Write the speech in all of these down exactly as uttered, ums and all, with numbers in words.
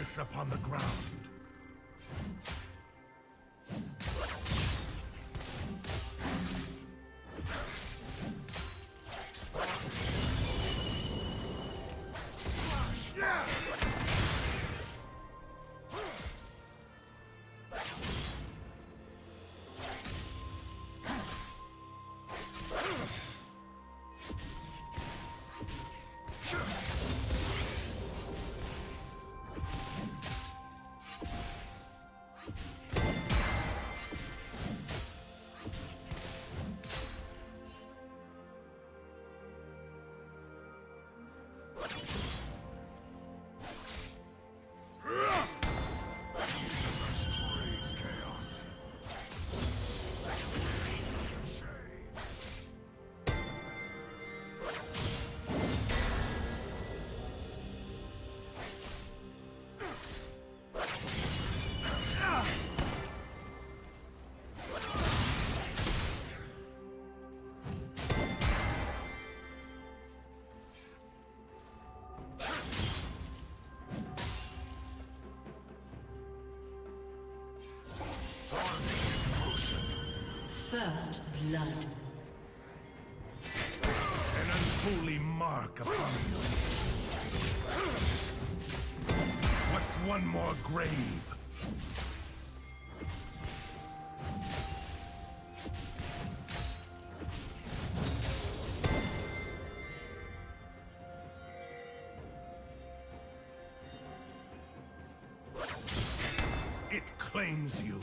Press upon the ground. First blood. An unholy mark upon you. What's one more grave? It claims you.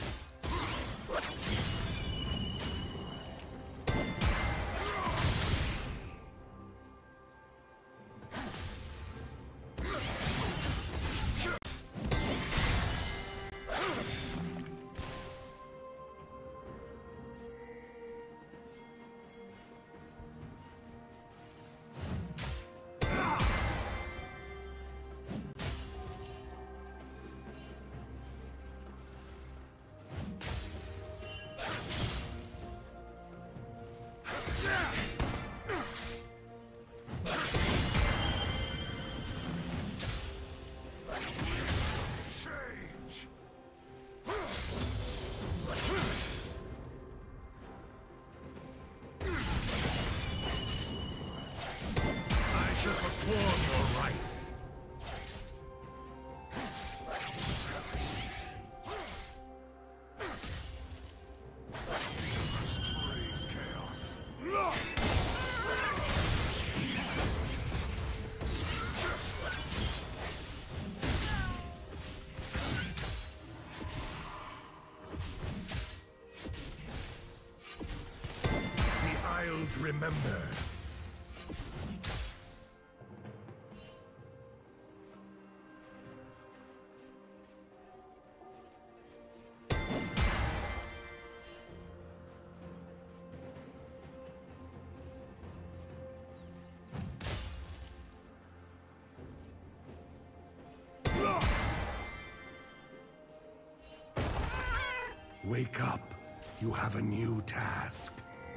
Remember. Wake up. You have a new task.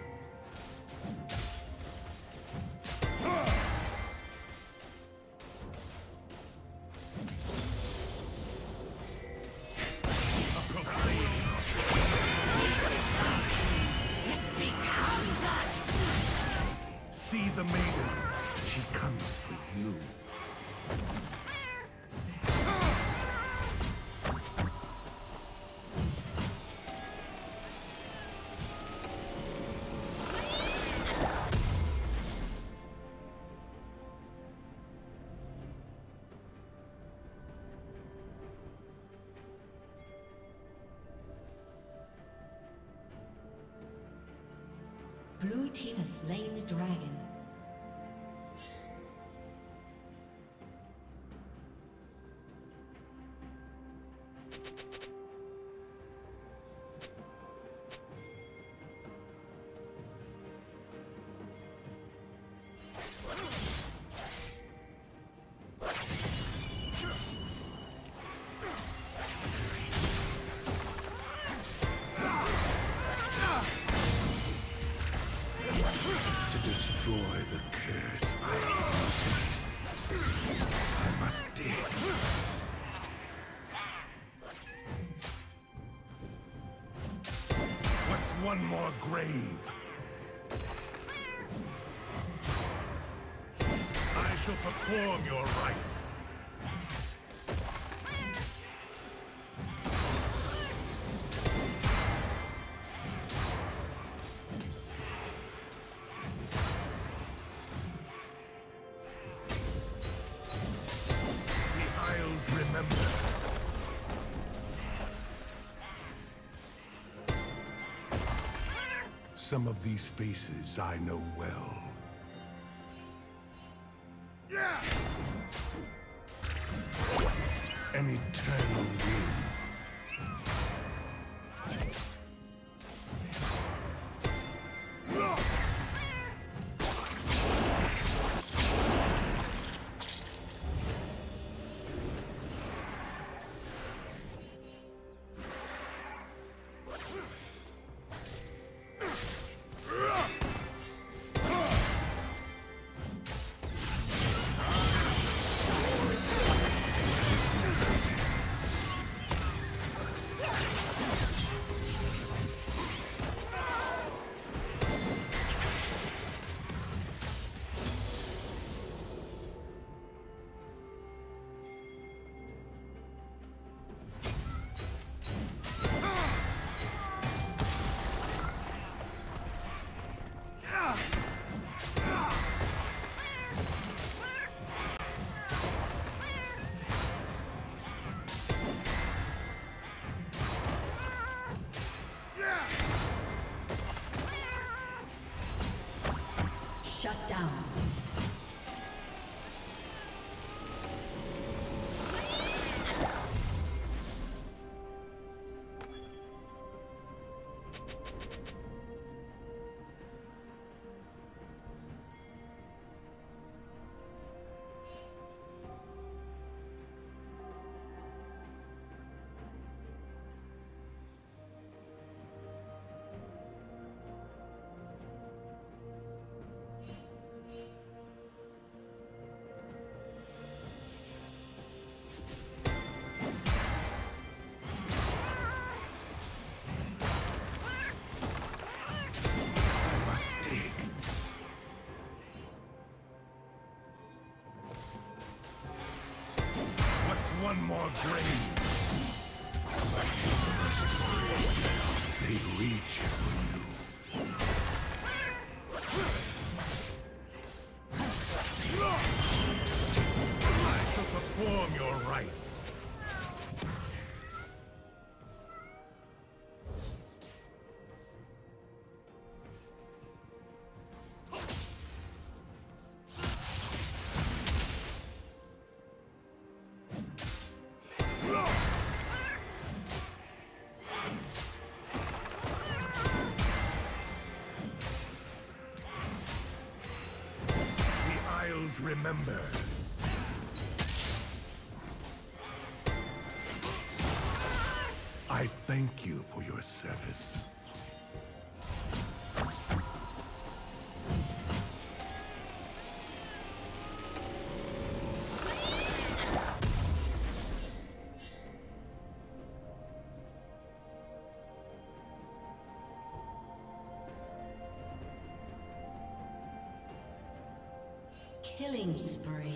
See the maiden. She comes for you. Blue team has slain the dragon. Destroy the curse I I must dig. slave. I shall perform your rites. Remember. Some of these faces I know well. Yeah! An eternal wind. Shut down. One more grave. They reach for you. I shall perform your rites. Remember. I thank you for your service. Killing spree.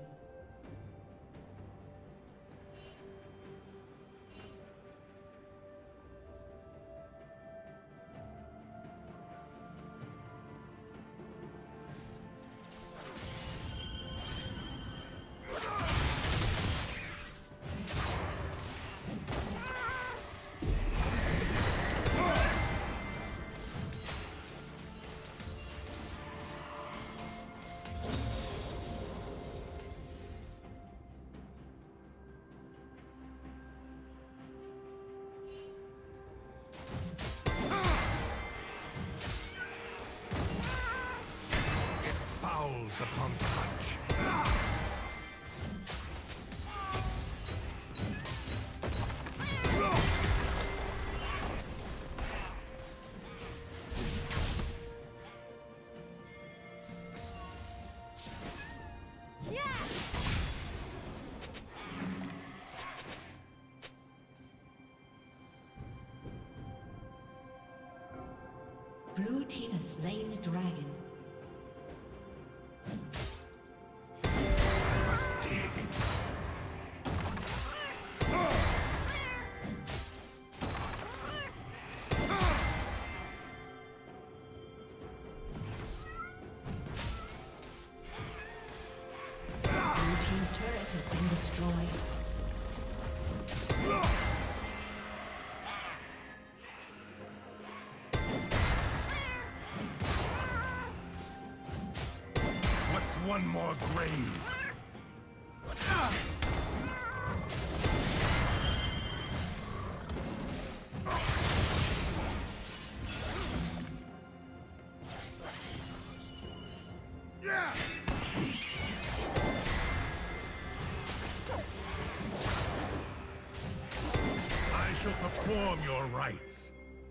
Upon touch. Blue team has slain the dragon. I must dig. Blue team's turret has been destroyed. One more grave. I shall perform your rites.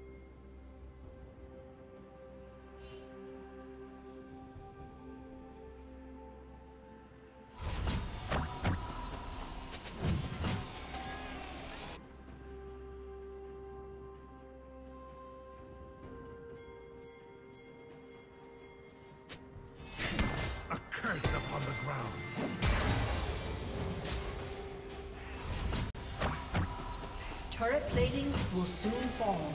Upon the ground. Turret plating will soon fall.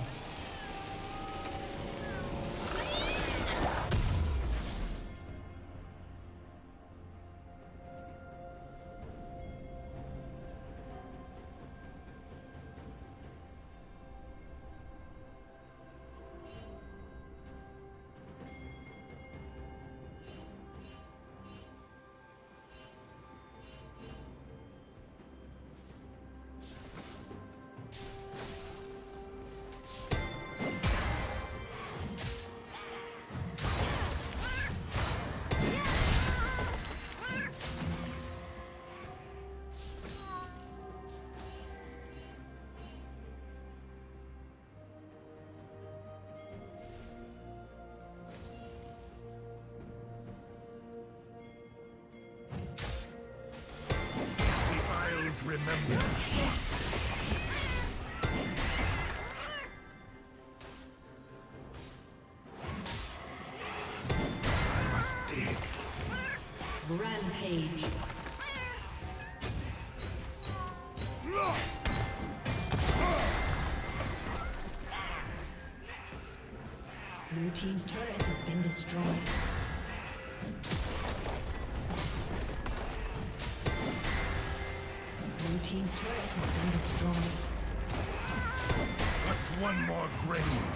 Remember. I must dig. Rampage. Blue team's turret has been destroyed. Blue team's turret has been destroyed. What's one more grave?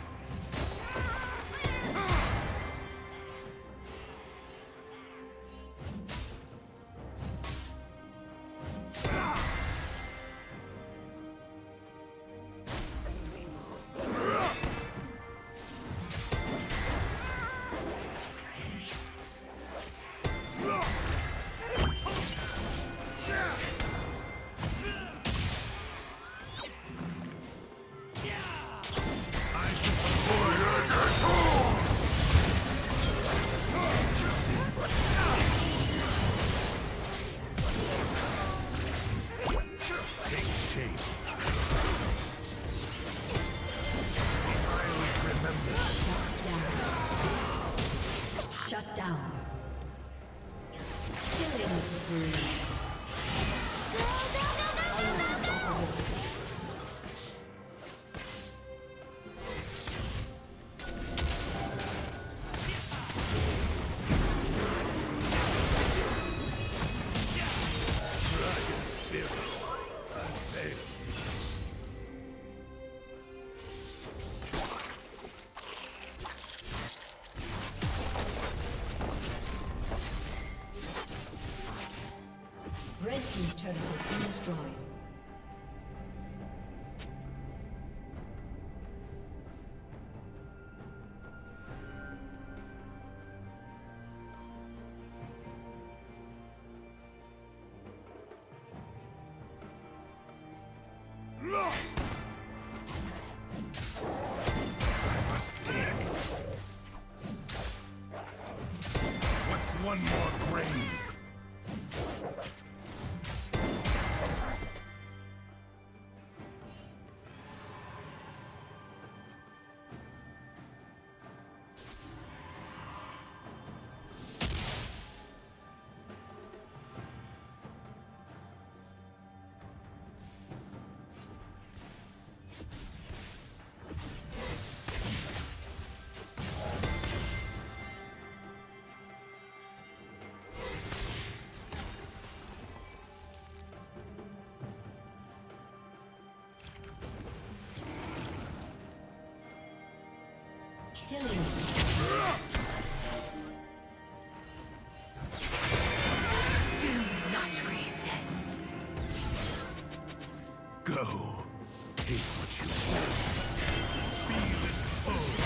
Red team's turret has been destroyed. I must dig. What's one more grave? Killing do not resist. Go. Take what you want. Feel its pull.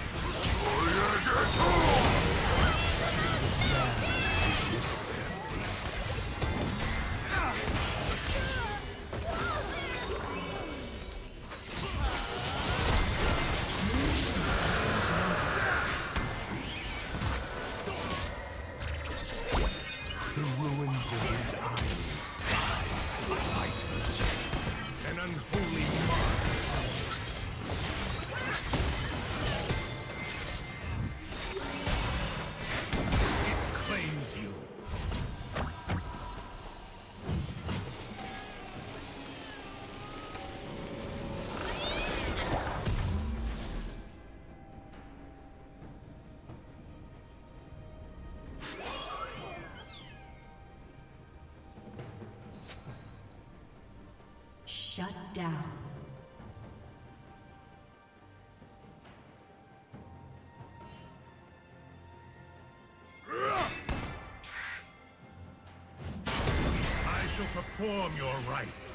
The ruins of his isles rise to sight. An unholy mark. It claims you. Shut down. I shall perform your rites.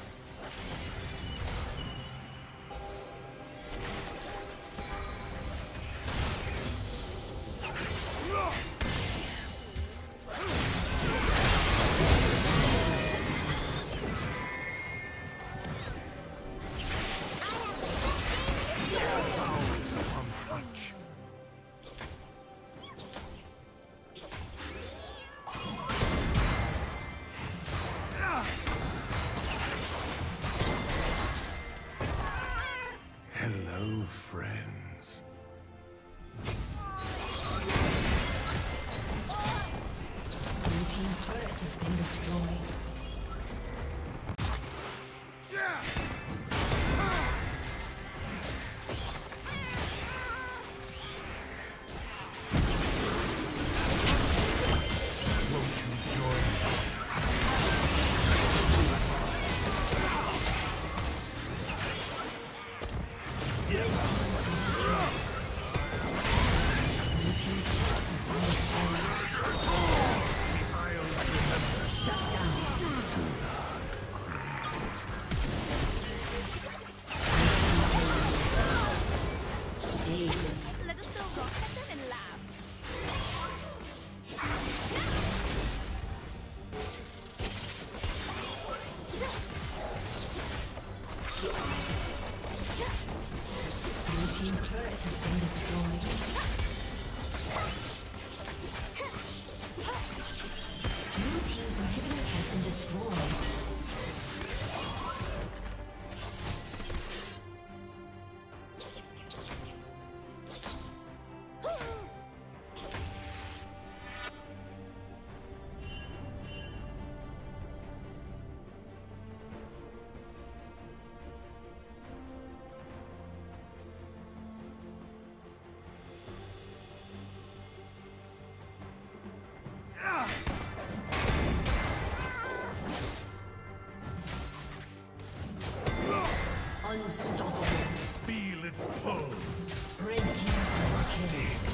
Powers upon touch. Hello, friends. Blue team's turret has been destroyed. Won't you join me? Blue team's turret has been destroyed. I'll remember. Shut down. Dazed. Let us throw rocks at them and laugh. Blue team's turret has been destroyed. Blue team's inhibitor has been destroyed. Unstoppable. Feel its pull. Red team Must double kill. dig.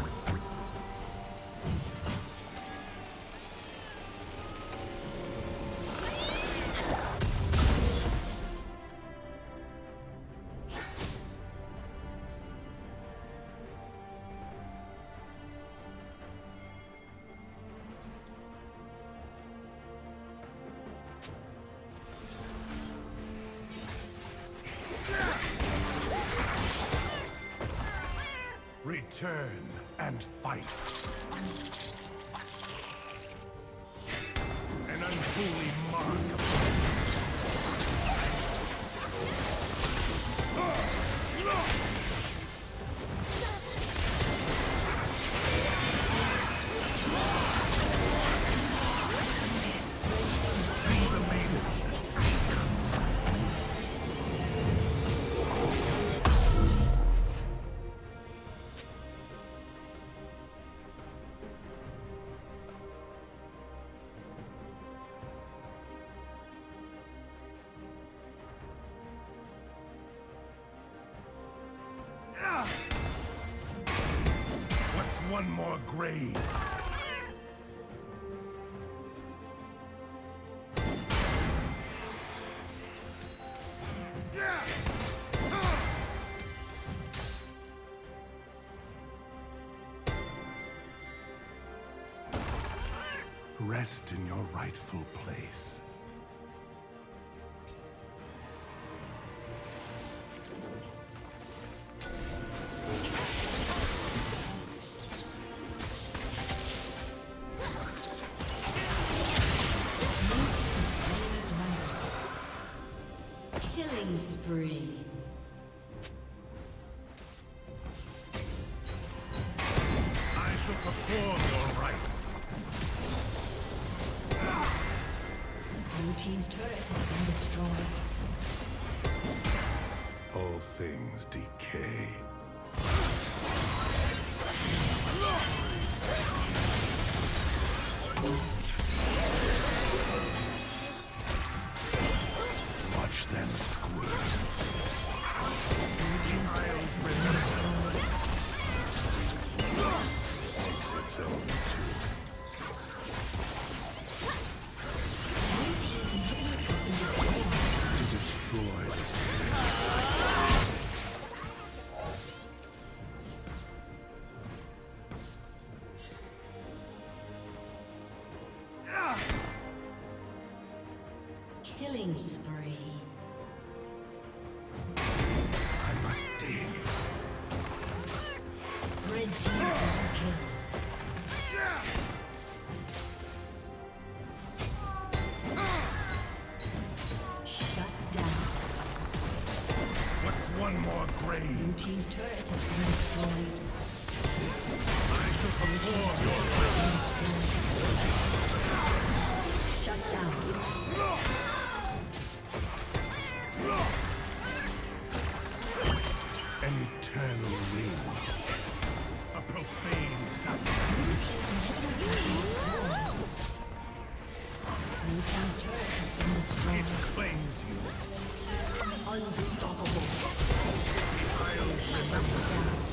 Return and fight. An unholy mark upon See the maiden. one more grave? Rest in your rightful place. Killing spree. I shall perform your rites. Blue team's turret has been destroyed. All things decay. Watch them squirt. Isles remember. Takes its own too. To destroy. Killing spree. I must dig. Red team double kill. Shut down. What's one more grave? Blue team's turret has been destroyed. I shall perform your rites. Shut down. An eternal ring. A profane sacrifice. Blue team's turret has been It destroyed. claims you. Unstoppable. The Isles remember.